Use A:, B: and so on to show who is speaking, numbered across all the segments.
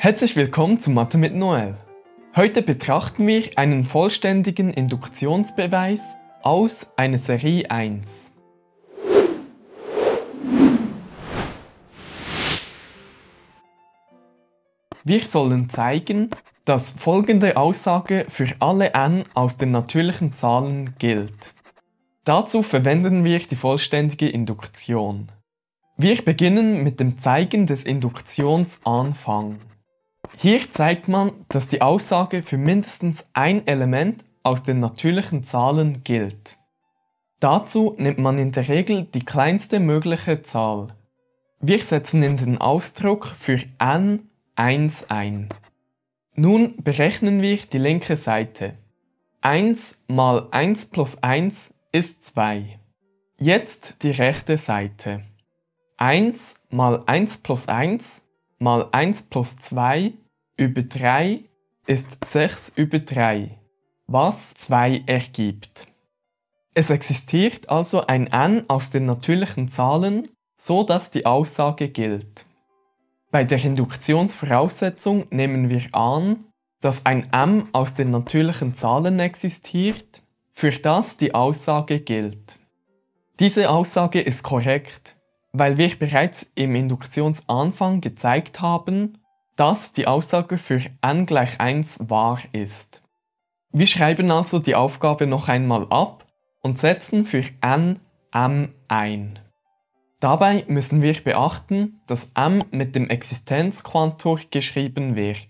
A: Herzlich willkommen zu Mathe mit Noel. Heute betrachten wir einen vollständigen Induktionsbeweis aus einer Serie 1. Wir sollen zeigen, dass folgende Aussage für alle n aus den natürlichen Zahlen gilt. Dazu verwenden wir die vollständige Induktion. Wir beginnen mit dem Zeigen des Induktionsanfangs. Hier zeigt man, dass die Aussage für mindestens ein Element aus den natürlichen Zahlen gilt. Dazu nimmt man in der Regel die kleinste mögliche Zahl. Wir setzen in den Ausdruck für n 1 ein. Nun berechnen wir die linke Seite. 1 mal 1 plus 1 ist 2. Jetzt die rechte Seite. 1 mal 1 plus 1 mal 1 plus 2 über 3 ist 6 über 3, was 2 ergibt. Es existiert also ein n aus den natürlichen Zahlen, so dass die Aussage gilt. Bei der Induktionsvoraussetzung nehmen wir an, dass ein m aus den natürlichen Zahlen existiert, für das die Aussage gilt. Diese Aussage ist korrekt, weil wir bereits im Induktionsanfang gezeigt haben, dass die Aussage für n gleich 1 wahr ist. Wir schreiben also die Aufgabe noch einmal ab und setzen für n m ein. Dabei müssen wir beachten, dass m mit dem Existenzquantor geschrieben wird.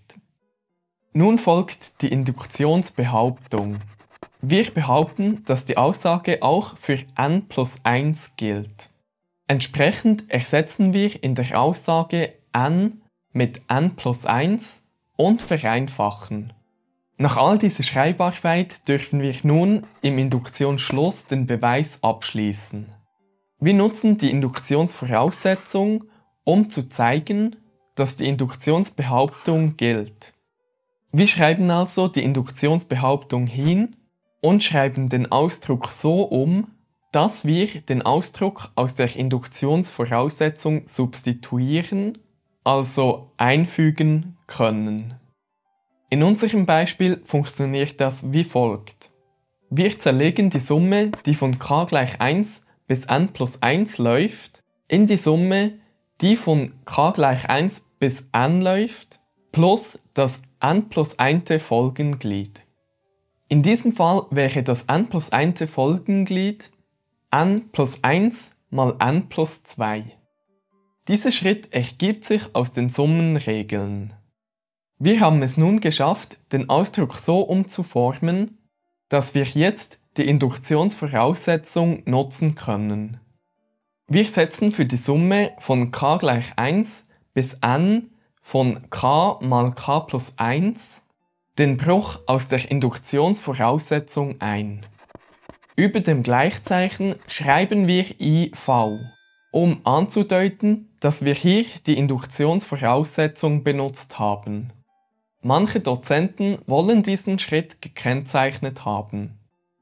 A: Nun folgt die Induktionsbehauptung. Wir behaupten, dass die Aussage auch für n plus 1 gilt. Entsprechend ersetzen wir in der Aussage n mit n plus 1 und vereinfachen. Nach all dieser Schreibarbeit dürfen wir nun im Induktionsschluss den Beweis abschließen. Wir nutzen die Induktionsvoraussetzung, um zu zeigen, dass die Induktionsbehauptung gilt. Wir schreiben also die Induktionsbehauptung hin und schreiben den Ausdruck so um, dass wir den Ausdruck aus der Induktionsvoraussetzung substituieren, also einfügen können. In unserem Beispiel funktioniert das wie folgt. Wir zerlegen die Summe, die von k gleich 1 bis n plus 1 läuft, in die Summe, die von k gleich 1 bis n läuft, plus das n plus 1. Folgenglied. In diesem Fall wäre das n plus 1. Folgenglied n plus 1 mal n plus 2. Dieser Schritt ergibt sich aus den Summenregeln. Wir haben es nun geschafft, den Ausdruck so umzuformen, dass wir jetzt die Induktionsvoraussetzung nutzen können. Wir setzen für die Summe von k gleich 1 bis n von k mal k plus 1 den Bruch aus der Induktionsvoraussetzung ein. Über dem Gleichzeichen schreiben wir IV, um anzudeuten, dass wir hier die Induktionsvoraussetzung benutzt haben. Manche Dozenten wollen diesen Schritt gekennzeichnet haben.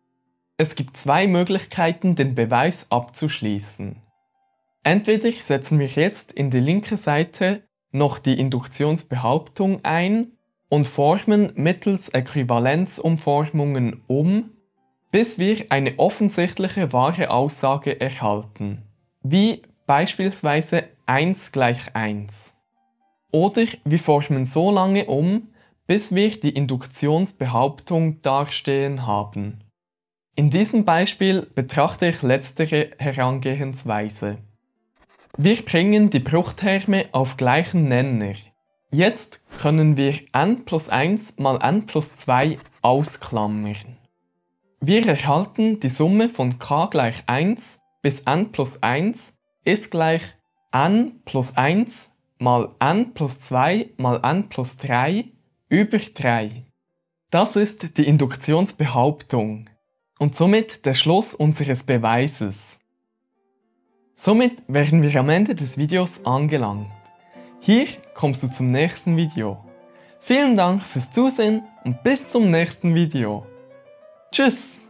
A: Es gibt zwei Möglichkeiten, den Beweis abzuschließen. Entweder setzen wir jetzt in die linke Seite noch die Induktionsbehauptung ein und formen mittels Äquivalenzumformungen um, bis wir eine offensichtliche wahre Aussage erhalten, wie beispielsweise 1 gleich 1. Oder wir formen so lange um, bis wir die Induktionsbehauptung dastehen haben. In diesem Beispiel betrachte ich letztere Herangehensweise. Wir bringen die Bruchterme auf gleichen Nenner. Jetzt können wir n plus 1 mal n plus 2 ausklammern. Wir erhalten die Summe von k gleich 1 bis n plus 1 ist gleich n plus 1 mal n plus 2 mal n plus 3 über 3. Das ist die Induktionsbehauptung und somit der Schluss unseres Beweises. Somit wären wir am Ende des Videos angelangt. Hier kommst du zum nächsten Video. Vielen Dank fürs Zusehen und bis zum nächsten Video. Tschüss!